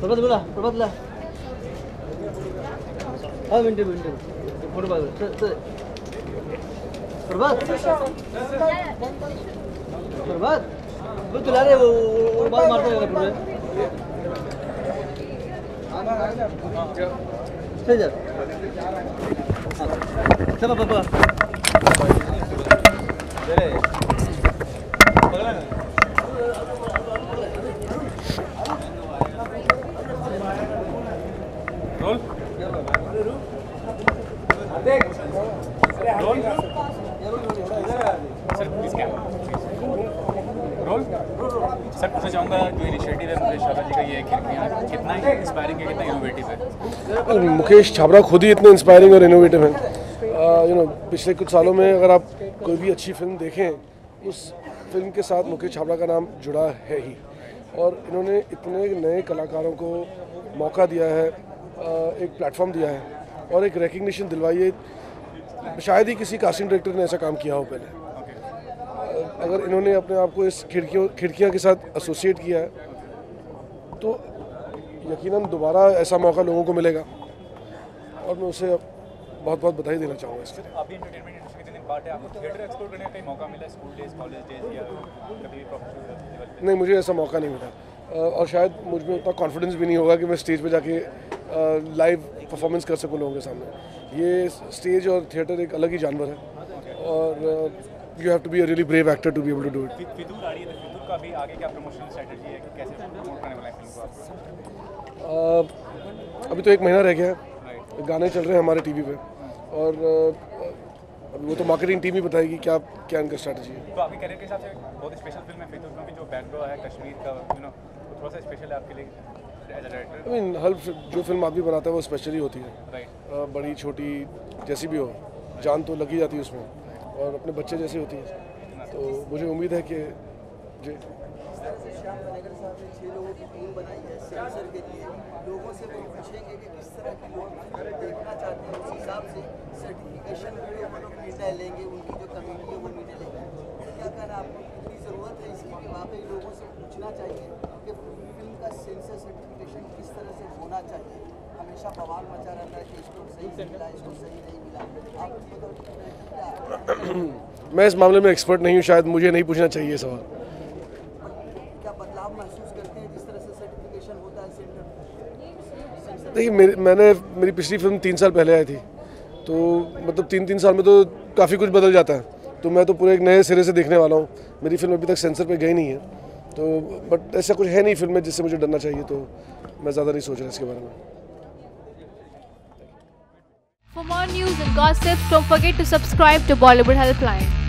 प्रभात बोला प्रभातला हाँ minute photo बाग प्रभात प्रभात वो तुला रे वो बाल मारता है पूरे सही जा चलो पापा दे पगला रोल रोल सर प्लीज क्या रोल सर पूछना चाहूँगा जो इनिशिएटिव है मुकेश छाबड़ा जी का ये खिड़कियाँ कितना इंस्पायरिंग है कितना इनोवेटिव है। मुकेश छाबड़ा खुद ही इतने इंस्पायरिंग और इनोवेटिव हैं। पिछले कुछ सालों में अगर आप कोई भी अच्छी फिल्म देखें उस फिल्म के साथ मुकेश छाबड़ा का नाम जुड़ा है ही, और इन्होंने इतने नए कलाकारों को मौका दिया है, एक प्लेटफॉर्म दिया है और एक रिकग्निशन दिलवाई है। शायद ही किसी कास्टिंग डायरेक्टर ने ऐसा काम किया हो पहले। अगर इन्होंने अपने आप को इस खिड़कियाँ के साथ एसोसिएट किया है तो यकीनन दोबारा ऐसा मौका लोगों को मिलेगा, और मैं उसे बहुत बहुत बधाई देना चाहूँगा इसके लिए। अभी एंटरटेनमेंट इंडस्ट्री के दिन पार्ट है, आपको थिएटर एक्सप्लोर करने का कहीं मौका मिला स्कूल डेज कॉलेज डेज या कभी भी प्रोफेशनल लेवल पे? नहीं, मुझे ऐसा मौका नहीं मिला, और शायद मुझ में उतना कॉन्फिडेंस भी नहीं होगा कि मैं स्टेज पे जाके लाइव परफॉर्मेंस कर सकूँ लोगों के सामने। ये स्टेज और थिएटर एक अलग ही जानवर है, और you have to be a really brave actor to be able to do it. फितूर आ रही है, तो फितूर का भी आगे क्या प्रमोशनल स्ट्रेटजी है कि कैसे प्रमोट करने वाला है फिल्म को आप? अभी तो 1 महीना रह गया है, गाने चल रहे हैं हमारे टीवी पे, और अभी वो तो मार्केटिंग टीम ही बताएगी क्या इनका स्ट्रैटेजी है। तो आपके करियर के हिसाब से बहुत स्पेशल फिल्म है फितूर, क्योंकि जो बैकड्रॉप है कश्मीर का थोड़ा सा स्पेशल है आपके लिए as a director? I mean हर जो फिल्म आदमी बनाता है वो स्पेशल ही होती है, राइट। बड़ी छोटी जैसी भी हो, जान तो लगी जाती है उसमें, और अपने बच्चे जैसी होती है। तो मुझे उम्मीद है कि जी श्याम बनेगर साहब ने 6 लोगों की टीम बनाई है सेंसर के लिए। लोगों से वो पूछेंगे कि किस तरह की लोग देखना चाहते हैं, उस हिसाब से सर्टिफिकेशन के लिए वो लोग निर्णय लेंगे, उनकी जो कमेटी है वो निर्णय लेंगे। क्या कहना आपको, कितनी ज़रूरत है इसकी कि वहाँ पे लोगों से पूछना चाहिए कि फिल्म का सेंसर सर्टिफिकेशन किस तरह से होना चाहिए? हमेशा बवाल मचा रहता है कि इसको सही मिला, इसको सही नहीं मिला। आप मैं इस मामले में एक्सपर्ट नहीं हूँ, शायद मुझे नहीं पूछना चाहिए ये सवाल। क्या बदलाव महसूस करते हैं जिस तरह से सर्टिफिकेशन होता है सेंटर? देखिए, मेरी पिछली फिल्म 3 साल पहले आई थी, तो मतलब 3 साल में तो काफ़ी कुछ बदल जाता है। तो मैं तो पूरे एक नए सिरे से देखने वाला हूँ। मेरी फिल्म अभी तक सेंसर पे गई नहीं है, तो बट ऐसा कुछ है नहीं फिल्म में जिससे मुझे डरना चाहिए, तो मैं ज़्यादा नहीं सोच रहा इसके बारे में। For more news and gossips, don't forget to subscribe to Bollywood Helpline.